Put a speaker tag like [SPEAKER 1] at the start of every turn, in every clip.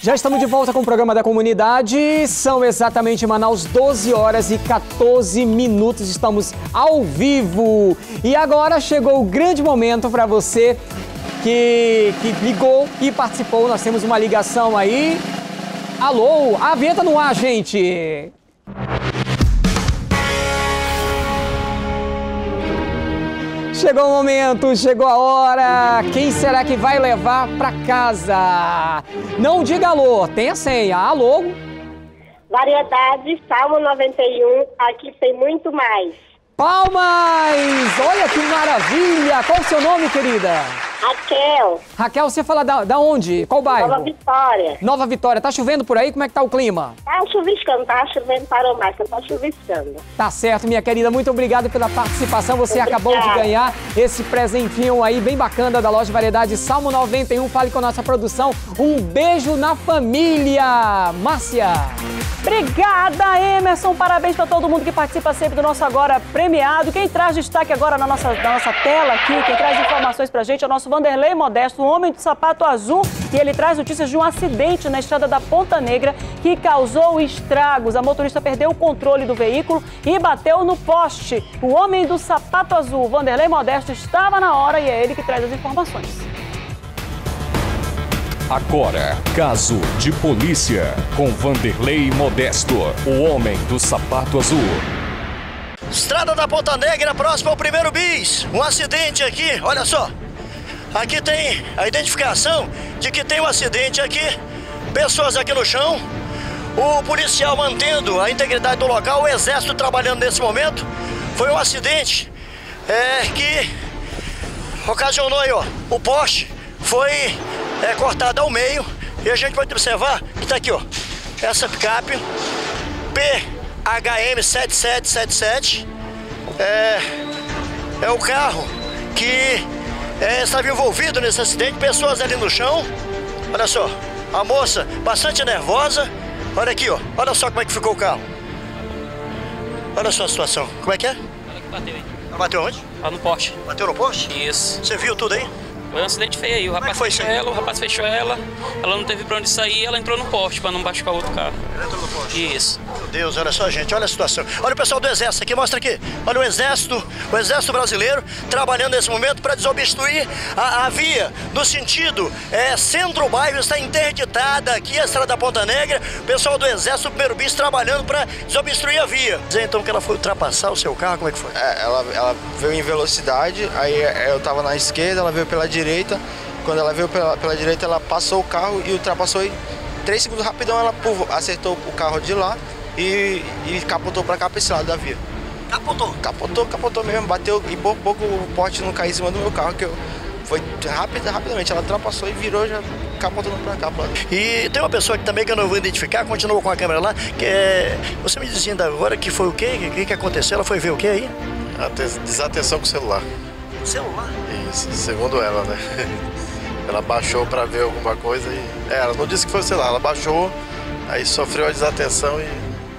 [SPEAKER 1] Já estamos de volta com o programa da comunidade. São exatamente em Manaus 12 horas e 14 minutos. Estamos ao vivo. E agora chegou o grande momento para você que ligou e participou. Nós temos uma ligação aí. Alô, a vinheta no ar, gente. Chegou o momento, chegou a hora. Quem será que vai levar para casa? Não diga alô, tem a senha. Alô?
[SPEAKER 2] Variedade, Salmo 91, aqui tem muito mais.
[SPEAKER 1] Palmas! Olha que maravilha! Qual o seu nome, querida?
[SPEAKER 2] Raquel.
[SPEAKER 1] Raquel, você fala da onde? Qual bairro?
[SPEAKER 2] Nova Vitória.
[SPEAKER 1] Nova Vitória. Tá chovendo por aí? Como é que tá o clima?
[SPEAKER 2] Tá chuviscando, tá chovendo, parou mais, tá chuviscando.
[SPEAKER 1] Tá certo, minha querida. Muito obrigado pela participação. Você acabou de ganhar esse presentinho aí bem bacana da loja Variedade Salmo 91. Fale com a nossa produção. Um beijo na família. Márcia.
[SPEAKER 3] Obrigada, Emerson. Parabéns para todo mundo que participa sempre do nosso Agora Premiado. Quem traz destaque agora na nossa tela aqui, quem traz informações pra gente é o nosso Vanderlei Modesto, o homem do sapato azul. E ele traz notícias de um acidente na estrada da Ponta Negra que causou estragos. A motorista perdeu o controle do veículo e bateu no poste. O homem do sapato azul, Vanderlei Modesto, estava na hora e é ele que traz as informações.
[SPEAKER 4] Agora, caso de polícia com Vanderlei Modesto, o homem do sapato azul.
[SPEAKER 5] Estrada da Ponta Negra, próximo ao 1º bis. Um acidente aqui, olha só. Aqui tem a identificação de que tem um acidente aqui. Pessoas aqui no chão. O policial mantendo a integridade do local, o exército trabalhando nesse momento. Foi um acidente que ocasionou aí, ó, o poste foi cortado ao meio. E a gente pode observar que tá aqui, ó, essa picape PHM 7777 é o carro que estava envolvido nesse acidente. Pessoas ali no chão. Olha só, a moça bastante nervosa. Olha aqui, ó, olha só como é que ficou o carro. Olha só a situação, como é que é?
[SPEAKER 6] Olha que bateu aí.
[SPEAKER 5] Ela bateu onde?
[SPEAKER 6] Lá no poste.
[SPEAKER 5] Bateu no poste?
[SPEAKER 6] Isso.
[SPEAKER 5] Você viu tudo aí?
[SPEAKER 6] Foi um acidente feio aí, o rapaz fechou ela, ela não teve pra onde sair, ela entrou no poste pra não machucar o outro carro.
[SPEAKER 5] Ela entrou no poste?
[SPEAKER 6] Isso.
[SPEAKER 5] Meu Deus, olha só, gente, olha a situação. Olha o pessoal do Exército aqui, mostra aqui. Olha o Exército Brasileiro trabalhando nesse momento para desobstruir a via no sentido centro-bairro, está interditada aqui a estrada da Ponta Negra. O pessoal do Exército, do 1º bis, trabalhando para desobstruir a via. Dizer então que ela foi ultrapassar o seu carro, como é que foi?
[SPEAKER 7] Ela veio em velocidade, aí eu tava na esquerda, ela veio pela direita. Quando ela veio pela direita, ela passou o carro e ultrapassou. E 3 segundos rapidão, ela acertou o carro de lá e capotou pra cá, pra esse lado da via.
[SPEAKER 5] Capotou?
[SPEAKER 7] Capotou mesmo, bateu e por pouco o poste não caiu em cima do meu carro, que foi rapidamente, ela ultrapassou e virou já capotando pra cá.
[SPEAKER 5] E tem uma pessoa aqui também que eu não vou identificar, continua com a câmera lá, que você me dizendo agora que foi o quê? O que aconteceu? Ela foi ver o quê aí?
[SPEAKER 8] Desatenção com o celular.
[SPEAKER 5] Celular?
[SPEAKER 8] Isso, segundo ela, né? Ela baixou pra ver alguma coisa e... ela não disse que foi o celular, ela baixou, aí sofreu a desatenção e...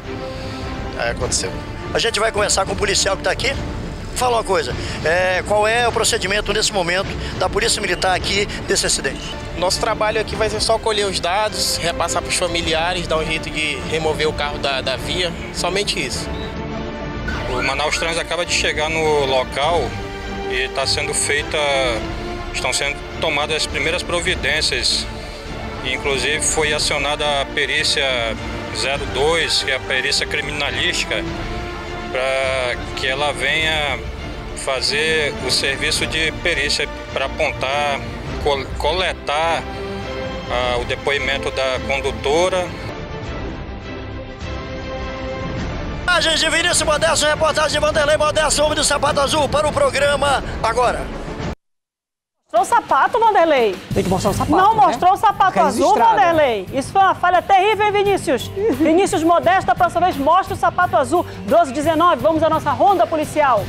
[SPEAKER 8] aí aconteceu.
[SPEAKER 5] A gente vai conversar com o policial que tá aqui. Fala uma coisa, qual é o procedimento nesse momento da Polícia Militar aqui desse acidente?
[SPEAKER 9] Nosso trabalho aqui vai ser só colher os dados, repassar para os familiares, dar um jeito de remover o carro da via, somente isso.
[SPEAKER 10] O Manaus Trans acaba de chegar no local e estão sendo tomadas as primeiras providências. Inclusive foi acionada a perícia 02, que é a perícia criminalística, para que ela venha fazer o serviço de perícia para apontar, coletar o depoimento da condutora.
[SPEAKER 5] Imagens de Vinícius Modesto, reportagem de Vanderlei Modesto, homem do sapato azul, para o programa Agora.
[SPEAKER 3] Mostrou o sapato, Vanderlei?
[SPEAKER 1] Tem que mostrar o sapato,
[SPEAKER 3] Não
[SPEAKER 1] né?
[SPEAKER 3] mostrou o sapato azul, Vanderlei? Isso foi uma falha terrível, hein, Vinícius? Vinícius Modesto, da próxima vez, mostra o sapato azul. 12h19, vamos à nossa ronda policial.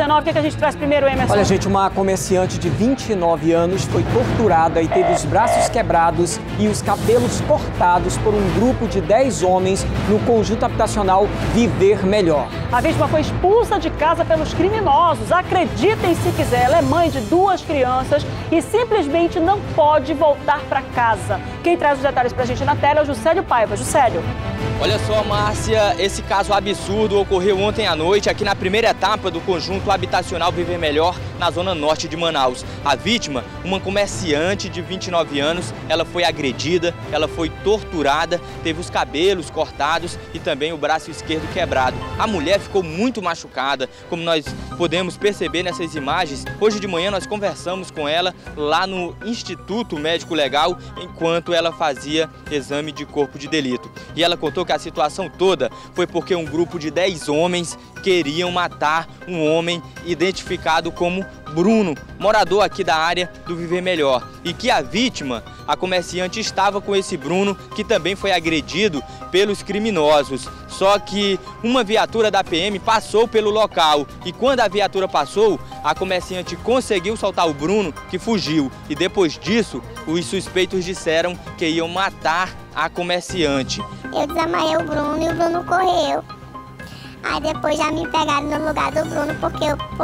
[SPEAKER 3] 19, o que a gente traz primeiro, Emerson?
[SPEAKER 1] Olha, gente, uma comerciante de 29 anos foi torturada e teve os braços quebrados e os cabelos cortados por um grupo de 10 homens no conjunto habitacional Viver Melhor.
[SPEAKER 3] A vítima foi expulsa de casa pelos criminosos. Acreditem se quiser, ela é mãe de 2 crianças e simplesmente não pode voltar para casa. Quem traz os detalhes pra gente na tela é o Juscelio Paiva. Juscelio.
[SPEAKER 11] Olha só, Márcia, esse caso absurdo ocorreu ontem à noite aqui na primeira etapa do conjunto habitacional Viver Melhor, na zona norte de Manaus. A vítima, uma comerciante de 29 anos, ela foi agredida, ela foi torturada, teve os cabelos cortados e também o braço esquerdo quebrado. A mulher ficou muito machucada, como nós podemos perceber nessas imagens. Hoje de manhã nós conversamos com ela lá no Instituto Médico Legal, enquanto ela fazia exame de corpo de delito. E ela contou que a situação toda foi porque um grupo de 10 homens queriam matar um homem identificado como Bruno, morador aqui da área do Viver Melhor. E que a vítima, a comerciante, estava com esse Bruno, que também foi agredido pelos criminosos. Só que uma viatura da PM passou pelo local e quando a viatura passou, a comerciante conseguiu soltar o Bruno, que fugiu. E depois disso, os suspeitos disseram que iam matar a comerciante.
[SPEAKER 12] Eu desamarrei o Bruno e o Bruno correu. Aí depois já me pegaram no lugar do Bruno porque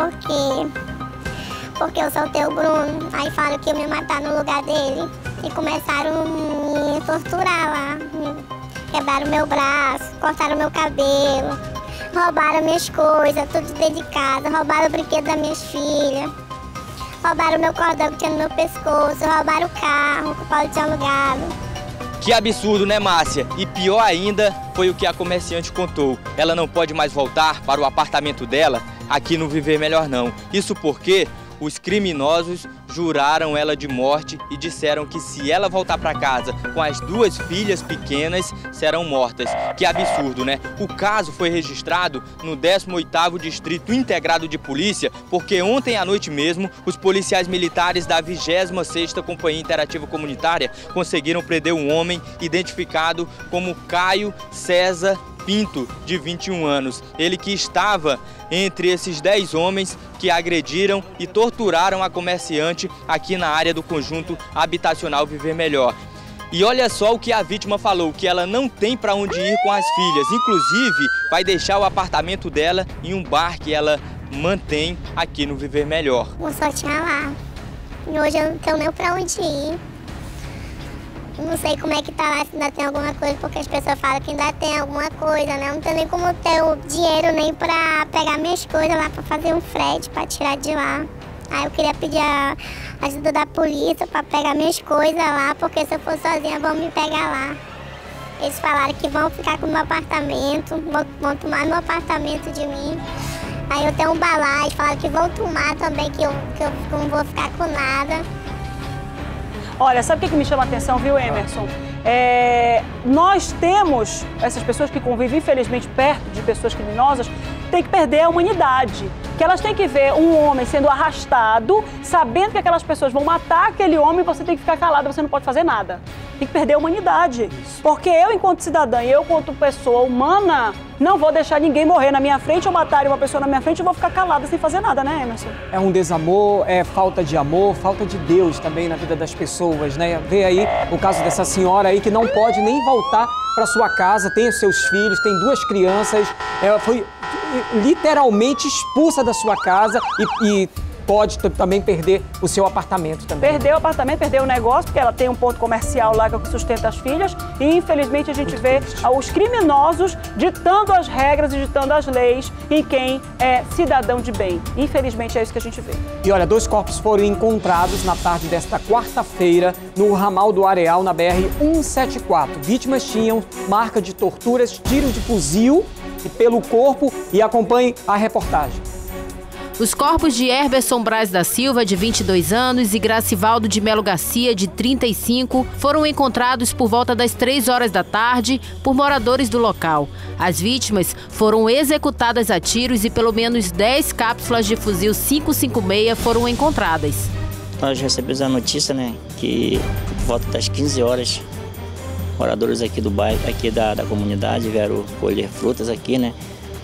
[SPEAKER 12] eu soltei o Bruno. Aí falaram que iam me matar no lugar dele. E começaram a me torturar lá. Quebraram meu braço, cortaram meu cabelo, roubaram minhas coisas, tudo dentro de casa, roubaram o brinquedo das minhas filhas, roubaram meu cordão que tinha no meu pescoço, roubaram o carro que o Paulo tinha alugado.
[SPEAKER 11] Que absurdo, né, Márcia? E pior ainda foi o que a comerciante contou. Ela não pode mais voltar para o apartamento dela aqui no Viver Melhor não. Isso porque os criminosos juraram ela de morte e disseram que se ela voltar para casa com as 2 filhas pequenas, serão mortas. Que absurdo, né? O caso foi registrado no 18º Distrito Integrado de Polícia, porque ontem à noite mesmo, os policiais militares da 26ª Companhia Interativa Comunitária conseguiram prender um homem identificado como Caio César Pinto, de 21 anos. Ele que estava entre esses 10 homens que agrediram e torturaram a comerciante aqui na área do conjunto habitacional Viver Melhor. E olha só o que a vítima falou, que ela não tem para onde ir com as filhas. Inclusive, vai deixar o apartamento dela em um bar que ela mantém aqui no Viver Melhor.
[SPEAKER 12] Vou só tinha lá. E hoje eu não tenho nem para onde ir. Não sei como é que tá lá, se ainda tem alguma coisa, porque as pessoas falam que ainda tem alguma coisa, né? Não tem nem como ter o dinheiro nem pra pegar minhas coisas lá, pra fazer um frete, pra tirar de lá. Aí eu queria pedir a ajuda da polícia pra pegar minhas coisas lá, porque se eu for sozinha vão me pegar lá. Eles falaram que vão ficar com o meu apartamento, vão tomar meu apartamento de mim. Aí eu tenho um balaio, falaram que vão tomar também, que eu não vou ficar com nada.
[SPEAKER 3] Olha, sabe o que me chama a atenção, viu, Emerson? Nós temos, essas pessoas que convivem, infelizmente, perto de pessoas criminosas, tem que perder a humanidade. Que elas têm que ver um homem sendo arrastado, sabendo que aquelas pessoas vão matar aquele homem e você tem que ficar calado, você não pode fazer nada. Tem que perder a humanidade. Porque eu, enquanto cidadã e eu, enquanto pessoa humana, não vou deixar ninguém morrer na minha frente ou matar uma pessoa na minha frente e vou ficar calada sem fazer nada, né, Emerson?
[SPEAKER 1] É um desamor, é falta de amor, falta de Deus também na vida das pessoas, né? Vê aí o caso dessa senhora aí que não pode nem voltar para sua casa, tem os seus filhos, tem 2 crianças, ela foi literalmente expulsa da sua casa e pode também perder o seu apartamento também.
[SPEAKER 3] Perdeu o apartamento, perdeu o negócio, porque ela tem um ponto comercial lá que sustenta as filhas e infelizmente a gente vê os criminosos ditando as regras e ditando as leis em quem é cidadão de bem. Infelizmente é isso que a gente vê.
[SPEAKER 1] E olha, 2 corpos foram encontrados na tarde desta quarta-feira no ramal do Areal, na BR-174. Vítimas tinham marca de torturas, tiros de fuzil e pelo corpo, e acompanhe a reportagem.
[SPEAKER 13] Os corpos de Herberson Braz da Silva, de 22 anos, e Gracivaldo de Melo Garcia, de 35, foram encontrados por volta das 3 horas da tarde por moradores do local. As vítimas foram executadas a tiros e pelo menos 10 cápsulas de fuzil 556 foram encontradas.
[SPEAKER 14] Nós recebemos a notícia, né, que por volta das 15 horas, moradores aqui do bairro, aqui da comunidade, vieram colher frutas aqui, né,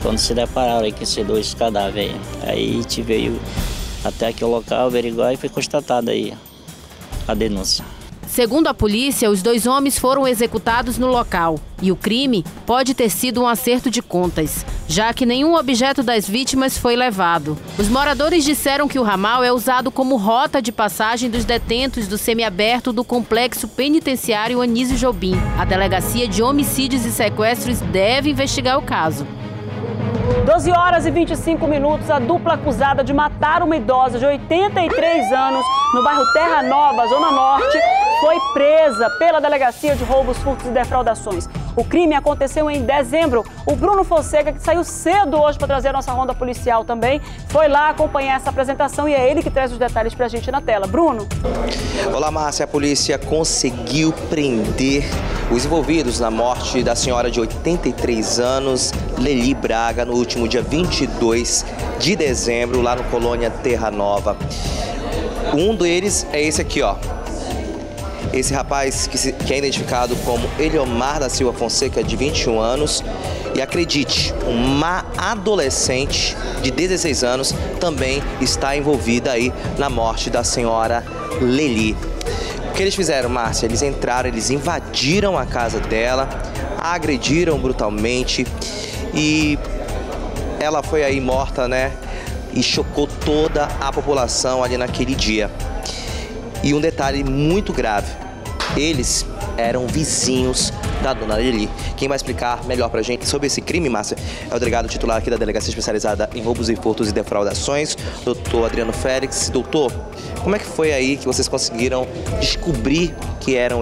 [SPEAKER 14] quando se depararam aí com esses 2 cadáveres aí a gente veio até aqui o local, averiguar e foi constatada aí a denúncia.
[SPEAKER 13] Segundo a polícia, os 2 homens foram executados no local e o crime pode ter sido um acerto de contas, já que nenhum objeto das vítimas foi levado. Os moradores disseram que o ramal é usado como rota de passagem dos detentos do semiaberto do complexo penitenciário Anísio Jobim. A Delegacia de Homicídios e Sequestros deve investigar o caso.
[SPEAKER 3] 12 horas e 25 minutos, a dupla acusada de matar uma idosa de 83 anos no bairro Terra Nova, Zona Norte, foi presa pela Delegacia de Roubos, Furtos e Defraudações. O crime aconteceu em dezembro. O Bruno Fonseca, que saiu cedo hoje para trazer a nossa ronda policial também, foi lá acompanhar essa apresentação e é ele que traz os detalhes para a gente na tela. Bruno.
[SPEAKER 15] Olá, Márcia. A polícia conseguiu prender os envolvidos na morte da senhora de 83 anos, Leli Braga, no último dia 22 de dezembro, lá no Colônia Terra Nova. Um deles é esse aqui, ó. Esse rapaz que é identificado como Eliomar da Silva Fonseca, de 21 anos. E acredite, uma adolescente de 16 anos também está envolvida aí na morte da senhora Leli. O que eles fizeram, Márcia? Eles entraram, eles invadiram a casa dela, a agrediram brutalmente e ela foi aí morta, né? E chocou toda a população ali naquele dia. E um detalhe muito grave, eles eram vizinhos da dona Leli. Quem vai explicar melhor pra gente sobre esse crime, Márcia, é o delegado titular aqui da Delegacia Especializada em Roubos e Furtos e Defraudações, doutor Adriano Félix. Doutor, como é que foi aí que vocês conseguiram descobrir que era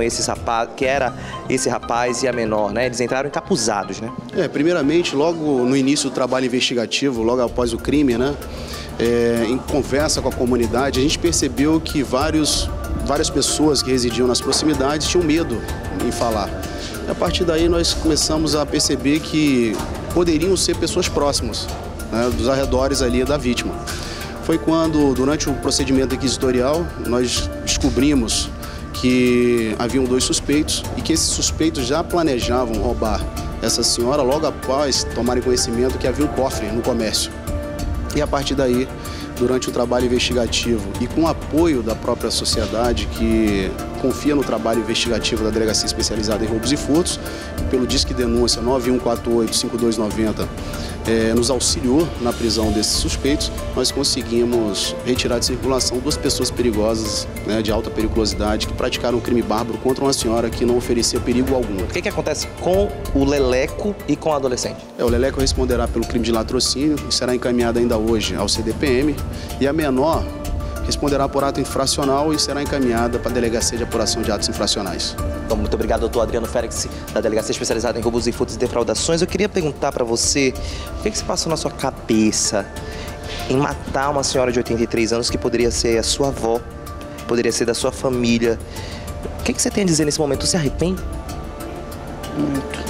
[SPEAKER 15] esse rapaz e a menor, né? Eles entraram encapuzados, né?
[SPEAKER 16] Primeiramente, logo no início do trabalho investigativo, logo após o crime, né? Em conversa com a comunidade, a gente percebeu que várias pessoas que residiam nas proximidades tinham medo em falar. E a partir daí nós começamos a perceber que poderiam ser pessoas próximas, né, dos arredores ali da vítima. Foi quando, durante o procedimento inquisitorial, nós descobrimos que haviam 2 suspeitos e que esses suspeitos já planejavam roubar essa senhora logo após tomarem conhecimento que havia um cofre no comércio. E a partir daí, durante o trabalho investigativo e com o apoio da própria sociedade que confia no trabalho investigativo da Delegacia Especializada em Roubos e Furtos, pelo Disque Denúncia 9148-5290, nos auxiliou na prisão desses suspeitos, nós conseguimos retirar de circulação 2 pessoas perigosas, né, de alta periculosidade, que praticaram um crime bárbaro contra uma senhora que não oferecia perigo algum.
[SPEAKER 15] O que acontece com o Leleco e com a adolescente?
[SPEAKER 16] O Leleco responderá pelo crime de latrocínio e será encaminhado ainda hoje ao CDPM, e a menor responderá por ato infracional e será encaminhada para a Delegacia de Apuração de Atos Infracionais.
[SPEAKER 15] Então, muito obrigado, doutor Adriano Félix, da Delegacia Especializada em Roubos e Furtos e Defraudações. Eu queria perguntar para você, o que se passou na sua cabeça em matar uma senhora de 83 anos que poderia ser a sua avó, poderia ser da sua família? O que você tem a dizer nesse momento? Você se arrepende?
[SPEAKER 17] Muito.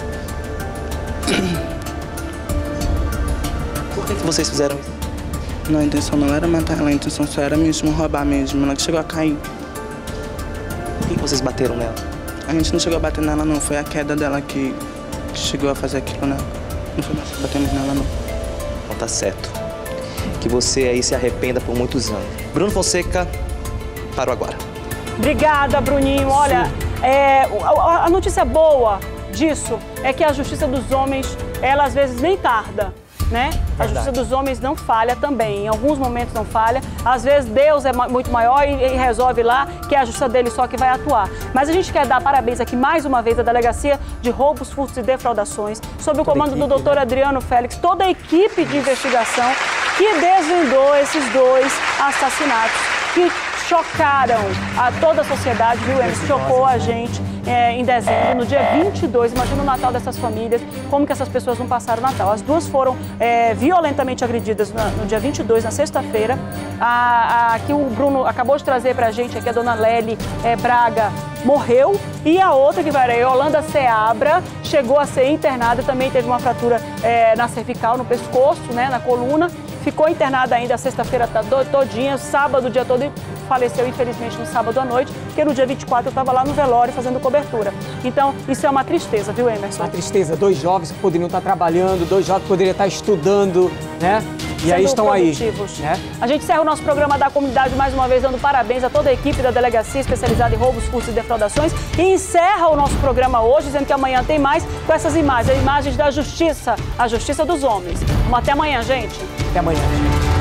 [SPEAKER 15] Por que vocês fizeram isso?
[SPEAKER 17] Não, a intenção não era matar ela, a intenção só era mesmo roubar mesmo. Ela que chegou a cair.
[SPEAKER 15] Por que vocês bateram nela?
[SPEAKER 17] A gente não chegou a bater nela não, foi a queda dela que chegou a fazer aquilo nela. Não foi nós que batemos nela não.
[SPEAKER 15] Então tá certo. Que você aí se arrependa por muitos anos. Bruno Fonseca, parou agora.
[SPEAKER 3] Obrigada, Bruninho. Olha, a notícia boa disso é que a justiça dos homens, ela às vezes nem tarda, né? A justiça dos homens não falha também, em alguns momentos não falha. Às vezes Deus é muito maior e resolve lá que é a justiça dele só que vai atuar. Mas a gente quer dar parabéns aqui mais uma vez à Delegacia de Roubos, Furtos e Defraudações, sob o comando do doutor Adriano Félix, toda a equipe de investigação que desvendou esses 2 assassinatos que chocaram a toda a sociedade, viu, Emerson? Chocou a gente em dezembro, no dia 22. Imagina o Natal dessas famílias, como que essas pessoas não passaram o Natal. As 2 foram violentamente agredidas no dia 22, na sexta-feira. A que o Bruno acabou de trazer pra gente aqui, a dona Leli Braga, morreu. E a outra, que vai a Yolanda Seabra, chegou a ser internada, também teve uma fratura na cervical, no pescoço, né, na coluna. Ficou internada ainda sexta-feira todinha, sábado o dia todo e faleceu, infelizmente, no sábado à noite, porque no dia 24 eu estava lá no velório fazendo cobertura. Então, isso é uma tristeza, viu, Emerson?
[SPEAKER 1] Uma tristeza. 2 jovens que poderiam estar trabalhando, 2 jovens que poderiam estar estudando, né? E aí estão aí. Né?
[SPEAKER 3] A gente encerra o nosso programa da comunidade mais uma vez dando parabéns a toda a equipe da Delegacia Especializada em Roubos, Furtos e Defraudações e encerra o nosso programa hoje, dizendo que amanhã tem mais com essas imagens, as imagens da justiça, a justiça dos homens. Até amanhã, gente.
[SPEAKER 1] Até amanhã.